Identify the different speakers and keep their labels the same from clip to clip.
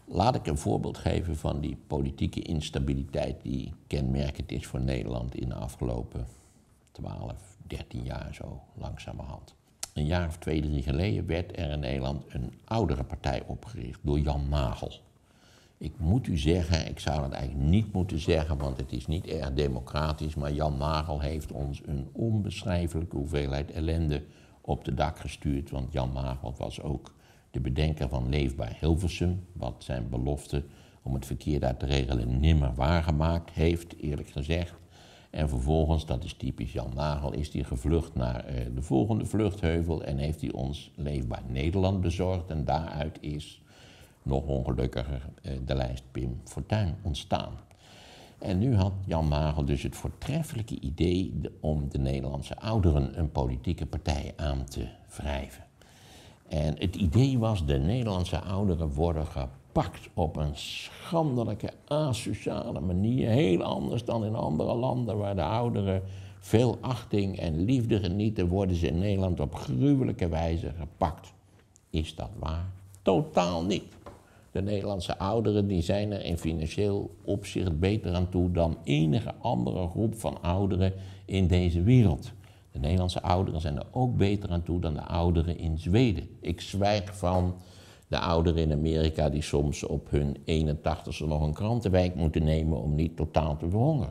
Speaker 1: Laat ik een voorbeeld geven van die politieke instabiliteit die kenmerkend is voor Nederland in de afgelopen 12, 13 jaar zo langzamerhand. Een jaar of 2, 3 geleden werd er in Nederland een oudere partij opgericht door Jan Nagel. Ik moet u zeggen, ik zou het eigenlijk niet moeten zeggen, want het is niet erg democratisch, maar Jan Nagel heeft ons een onbeschrijfelijke hoeveelheid ellende op de dak gestuurd. Want Jan Nagel was ook de bedenker van Leefbaar Hilversum, wat zijn belofte om het verkeer daar te regelen nimmer waargemaakt heeft, eerlijk gezegd. En vervolgens, dat is typisch Jan Nagel, is hij gevlucht naar de volgende vluchtheuvel en heeft hij ons Leefbaar Nederland bezorgd. En daaruit is, nog ongelukkiger, de lijst Pim Fortuyn ontstaan. En nu had Jan Nagel dus het voortreffelijke idee om de Nederlandse ouderen een politieke partij aan te wrijven. En het idee was, de Nederlandse ouderen worden gepakt op een schandelijke, asociale manier. Heel anders dan in andere landen waar de ouderen veel achting en liefde genieten, worden ze in Nederland op gruwelijke wijze gepakt. Is dat waar? Totaal niet. De Nederlandse ouderen die zijn er in financieel opzicht beter aan toe dan enige andere groep van ouderen in deze wereld. De Nederlandse ouderen zijn er ook beter aan toe dan de ouderen in Zweden. Ik zwijg van de ouderen in Amerika die soms op hun 81ste nog een krantenwijk moeten nemen om niet totaal te verhongeren.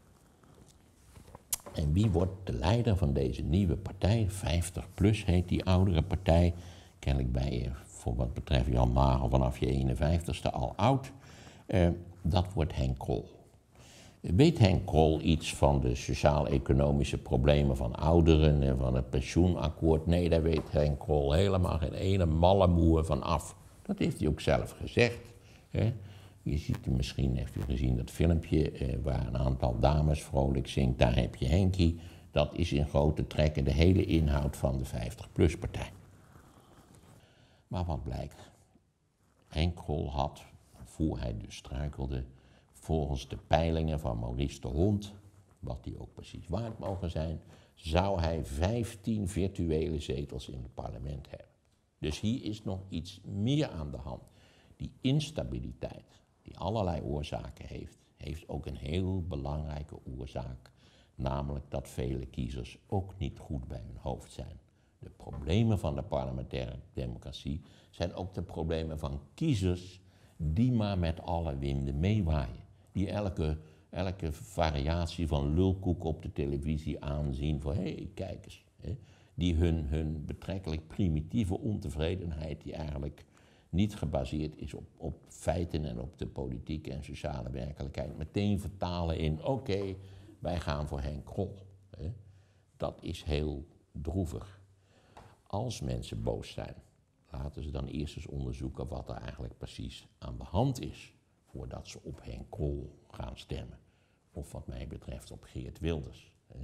Speaker 1: En wie wordt de leider van deze nieuwe partij? 50PLUS heet die oudere partij. Kennelijk ben je voor wat betreft Jan Nagel vanaf je 51ste al oud. Dat wordt Henk Krol. Weet Henk Krol iets van de sociaal-economische problemen van ouderen en van het pensioenakkoord? Nee, daar weet Henk Krol helemaal geen ene malle moer van af. Dat heeft hij ook zelf gezegd. Hè. Je ziet misschien, heeft u gezien dat filmpje waar een aantal dames vrolijk zingt, daar heb je Henkie. Dat is in grote trekken de hele inhoud van de 50PLUS-partij. Maar wat blijkt? Henk Krol had, voor hij dus struikelde, volgens de peilingen van Maurice de Hond, wat die ook precies waard mogen zijn, zou hij 15 virtuele zetels in het parlement hebben. Dus hier is nog iets meer aan de hand. Die instabiliteit, die allerlei oorzaken heeft, heeft ook een heel belangrijke oorzaak, namelijk dat vele kiezers ook niet goed bij hun hoofd zijn. De problemen van de parlementaire democratie zijn ook de problemen van kiezers die maar met alle winden meewaaien. Die elke variatie van lulkoek op de televisie aanzien voor hé, kijk eens. Hè. Die hun betrekkelijk primitieve ontevredenheid, die eigenlijk niet gebaseerd is op feiten en op de politieke en sociale werkelijkheid, meteen vertalen in oké, wij gaan voor Henk Krol. Hè. Dat is heel droevig. Als mensen boos zijn, laten ze dan eerst eens onderzoeken wat er eigenlijk precies aan de hand is, voordat ze op Henk Krol gaan stemmen. Of wat mij betreft op Geert Wilders. Hè.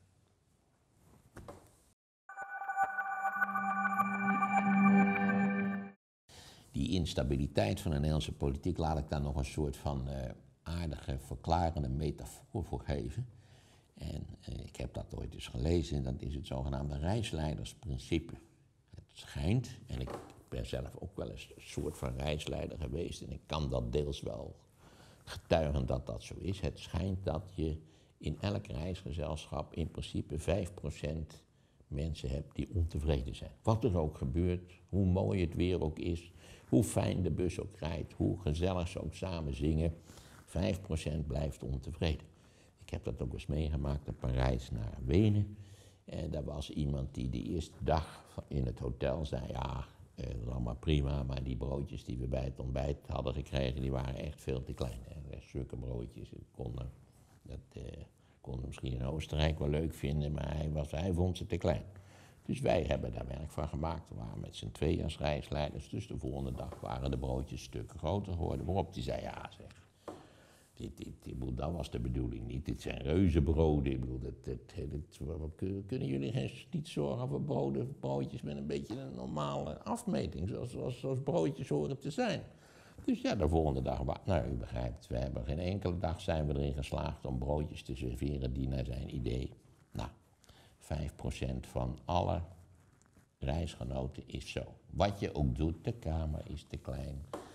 Speaker 1: Die instabiliteit van de Nederlandse politiek, laat ik daar nog een soort van aardige, verklarende metafoor voor geven. En ik heb dat ooit eens gelezen, en dat is het zogenaamde reisleidersprincipe. Het schijnt, en ik ben zelf ook wel eens een soort van reisleider geweest, en ik kan dat deels wel getuigen dat dat zo is. Het schijnt dat je in elk reisgezelschap in principe 5% mensen hebt die ontevreden zijn. Wat er ook gebeurt, hoe mooi het weer ook is, hoe fijn de bus ook rijdt, hoe gezellig ze ook samen zingen, 5% blijft ontevreden. Ik heb dat ook eens meegemaakt op een reis naar Wenen. En daar was iemand die de eerste dag in het hotel zei, ja, dat is allemaal prima, maar die broodjes die we bij het ontbijt hadden gekregen, die waren echt veel te klein. Zulke broodjes, dat konden misschien in Oostenrijk wel leuk vinden, maar hij vond ze te klein. Dus wij hebben daar werk van gemaakt. We waren met z'n tweeën als reisleiders, dus de volgende dag waren de broodjes stukken groter geworden. Waarop die zei, ja zeg, dat was de bedoeling niet. Dit zijn reuzenbroden. Ik bedoel, kunnen jullie niet zorgen voor broodjes met een beetje een normale afmeting, zoals broodjes horen te zijn. Dus ja, de volgende dag, nou u begrijpt, we hebben geen enkele dag zijn we erin geslaagd om broodjes te serveren die naar zijn idee. Nou, 5% van alle reisgenoten is zo. Wat je ook doet, de kamer is te klein.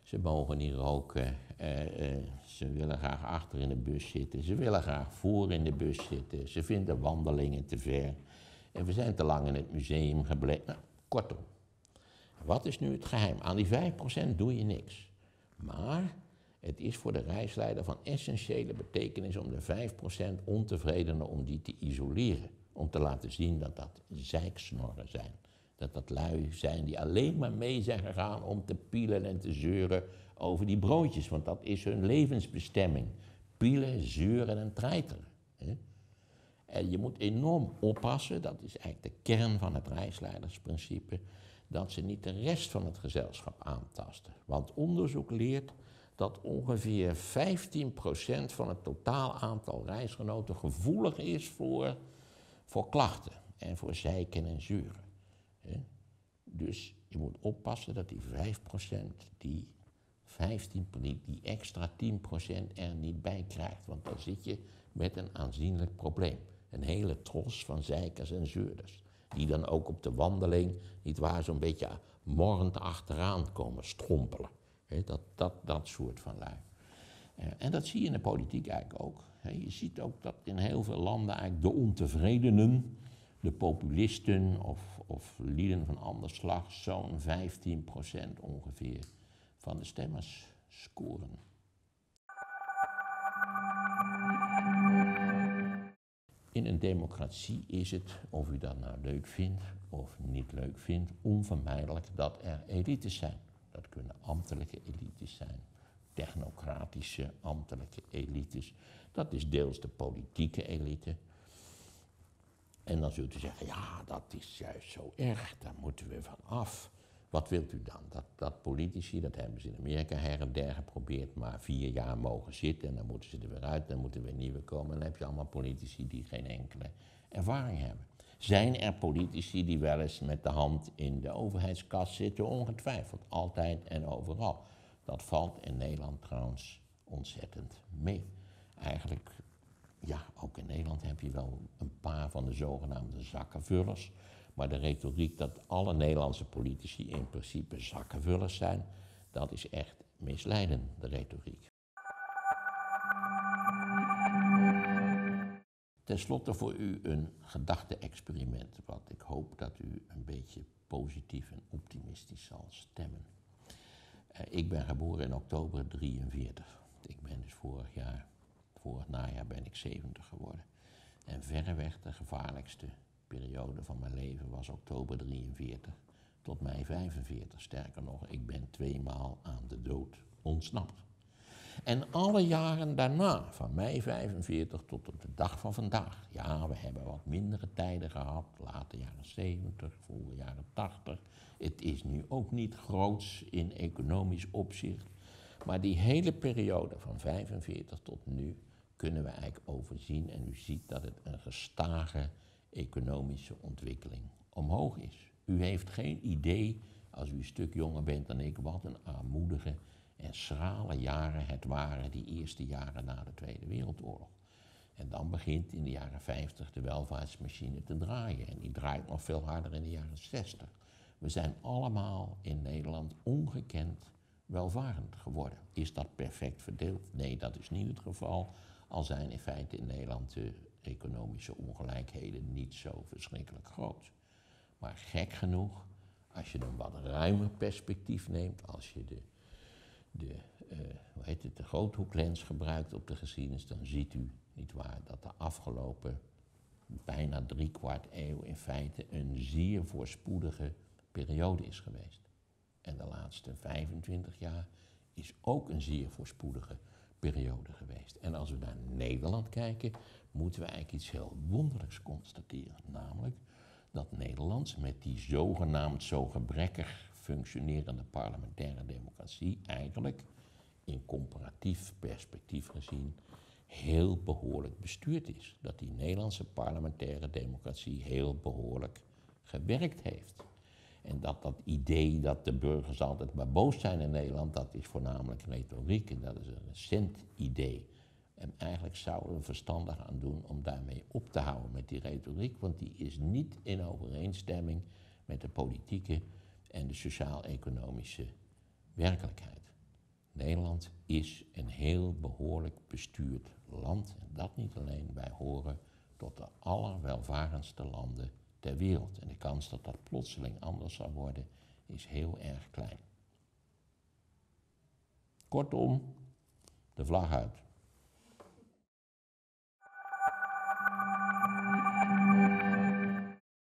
Speaker 1: Ze mogen niet roken, ze willen graag achter in de bus zitten, ze willen graag voor in de bus zitten, ze vinden wandelingen te ver. En we zijn te lang in het museum gebleven. Nou, kortom, wat is nu het geheim? Aan die 5% doe je niks. Maar het is voor de reisleider van essentiële betekenis om de 5% ontevredenen om die te isoleren. Om te laten zien dat dat zeiksnorren zijn. Dat dat lui zijn die alleen maar mee zijn gegaan om te pielen en te zeuren over die broodjes. Want dat is hun levensbestemming. Pielen, zeuren en treiteren. En je moet enorm oppassen, dat is eigenlijk de kern van het reisleidersprincipe, dat ze niet de rest van het gezelschap aantasten. Want onderzoek leert dat ongeveer 15% van het totaal aantal reisgenoten gevoelig is voor klachten en voor zeiken en zeuren. Dus je moet oppassen dat die 5%, die extra 10% er niet bij krijgt. Want dan zit je met een aanzienlijk probleem. Een hele tros van zeikers en zeurders. Die dan ook op de wandeling, nietwaar, zo'n beetje morrend achteraan komen strompelen. Dat soort van lui. En dat zie je in de politiek eigenlijk ook. Je ziet ook dat in heel veel landen eigenlijk de ontevredenen, de populisten of lieden van ander slag, zo'n 15% ongeveer van de stemmers scoren. In een democratie is het, of u dat nou leuk vindt of niet leuk vindt, onvermijdelijk dat er elites zijn. Dat kunnen ambtelijke elites zijn, technocratische ambtelijke elites. Dat is deels de politieke elite. En dan zult u zeggen, ja, dat is juist zo erg, daar moeten we van af. Wat wilt u dan? Dat politici, dat hebben ze in Amerika her en der geprobeerd, maar 4 jaar mogen zitten en dan moeten ze er weer uit, dan moeten weer nieuwe komen. En dan heb je allemaal politici die geen enkele ervaring hebben. Zijn er politici die wel eens met de hand in de overheidskas zitten? Ongetwijfeld, altijd en overal. Dat valt in Nederland trouwens ontzettend mee. Eigenlijk, ja, ook in Nederland heb je wel een paar van de zogenaamde zakkenvullers. Maar de retoriek dat alle Nederlandse politici in principe zakkenvullers zijn, dat is echt misleidend, de retoriek. Ten slotte voor u een gedachte-experiment, wat ik hoop dat u een beetje positief en optimistisch zal stemmen. Ik ben geboren in oktober 43. Ik ben dus vorig najaar ben ik 70 geworden. En verreweg de gevaarlijkste periode van mijn leven was oktober 43 tot mei 45. Sterker nog, ik ben 2 maal aan de dood ontsnapt. En alle jaren daarna, van mei 45 tot op de dag van vandaag. Ja, we hebben wat mindere tijden gehad, late jaren 70, vroege jaren 80. Het is nu ook niet groots in economisch opzicht. Maar die hele periode van 45 tot nu kunnen we eigenlijk overzien. En u ziet dat het een gestage economische ontwikkeling omhoog is. U heeft geen idee, als u een stuk jonger bent dan ik, wat een armoedige en schrale jaren het waren, die eerste jaren na de Tweede Wereldoorlog. En dan begint in de jaren 50 de welvaartsmachine te draaien. En die draait nog veel harder in de jaren 60. We zijn allemaal in Nederland ongekend welvarend geworden. Is dat perfect verdeeld? Nee, dat is niet het geval. Al zijn in feite in Nederland de economische ongelijkheden niet zo verschrikkelijk groot. Maar gek genoeg, als je een wat ruimer perspectief neemt, als je de groothoeklens gebruikt op de geschiedenis, dan ziet u, nietwaar, dat de afgelopen bijna 3/4 eeuw in feite een zeer voorspoedige periode is geweest. En de laatste 25 jaar is ook een zeer voorspoedige periode geweest. En als we naar Nederland kijken, moeten we eigenlijk iets heel wonderlijks constateren. Namelijk dat Nederland met die zogenaamd zo gebrekkig functionerende parlementaire democratie eigenlijk in comparatief perspectief gezien heel behoorlijk bestuurd is. Dat die Nederlandse parlementaire democratie heel behoorlijk gewerkt heeft. En dat idee dat de burgers altijd maar boos zijn in Nederland, dat is voornamelijk retoriek en dat is een recent idee. En eigenlijk zouden we verstandig aan doen om daarmee op te houden met die retoriek, want die is niet in overeenstemming met de politieke en de sociaal-economische werkelijkheid. Nederland is een heel behoorlijk bestuurd land. En dat niet alleen, wij horen tot de allerwelvarendste landen ter wereld. En de kans dat dat plotseling anders zal worden, is heel erg klein. Kortom, de vlag uit.